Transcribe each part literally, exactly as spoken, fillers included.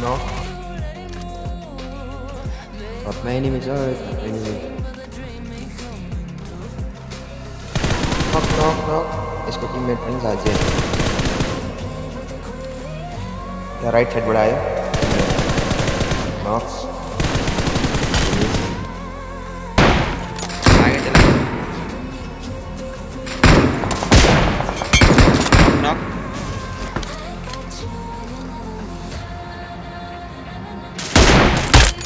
Nó Got mấy enemy chơi, got enemy. Knock, knock, knock. इसको teammate पनि साझे या राइट साइड बढ़ाए नॉक्स आगे चला नॉक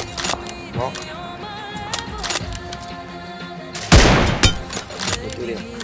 नॉक